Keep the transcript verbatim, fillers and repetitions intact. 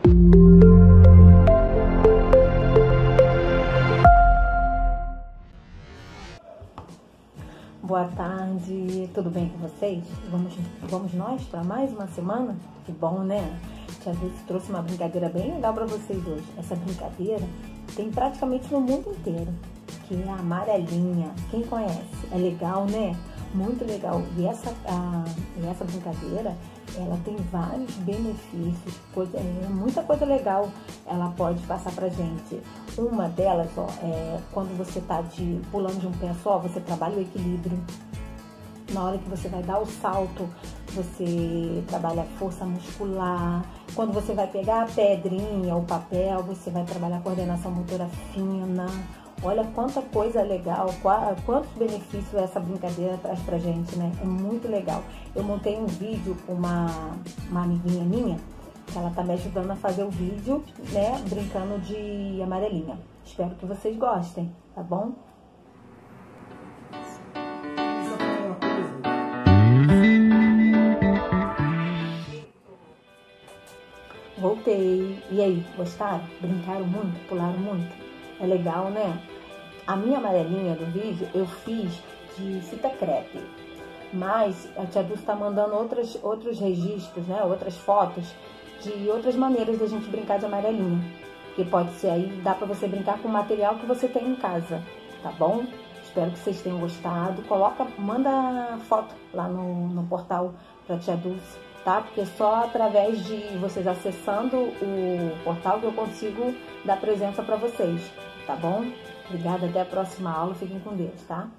Boa tarde, tudo bem com vocês? Vamos, vamos nós para mais uma semana? Que bom, né? Tia Dulce trouxe uma brincadeira bem legal para vocês hoje. Essa brincadeira tem praticamente no mundo inteiro, que é a amarelinha. Quem conhece? É legal, né? Muito legal. E essa, a, e essa brincadeira, ela tem vários benefícios, coisa, é, muita coisa legal ela pode passar pra gente. Uma delas, ó, é quando você tá de, pulando de um pé só, você trabalha o equilíbrio. Na hora que você vai dar o salto, você trabalha a força muscular. Quando você vai pegar a pedrinha, o papel, você vai trabalhar a coordenação motora fina. Olha quanta coisa legal, quantos benefícios essa brincadeira traz pra gente, né? É muito legal. Eu montei um vídeo com uma, uma amiguinha minha, que ela tá me ajudando a fazer o vídeo, né? Brincando de amarelinha. Espero que vocês gostem, tá bom? Voltei. E aí, gostaram? Brincaram muito? Pularam muito? É legal, né? A minha amarelinha do vídeo eu fiz de fita crepe, mas a tia Dulce está mandando outras, outros registros, né? Outras fotos de outras maneiras da gente brincar de amarelinha. Que pode ser aí, dá para você brincar com o material que você tem em casa, tá bom? Espero que vocês tenham gostado. Coloca, manda foto lá no, no portal para tia Dulce, tá? Porque só através de vocês acessando o portal que eu consigo dar presença para vocês, tá bom? Obrigada, até a próxima aula. Fiquem com Deus, tá?